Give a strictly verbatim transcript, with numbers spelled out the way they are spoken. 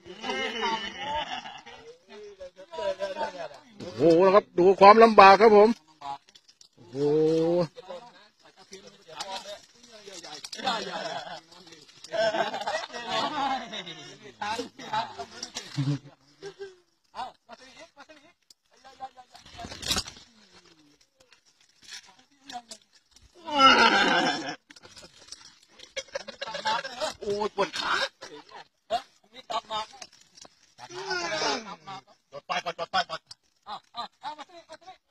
โอ้โหนะครับดูความลำบากครับผมโอ้โหโอ้ปวดขามีตับมากจดไปก่อนจดไปก่อนอ้าวอ้าวมาสิมาสิ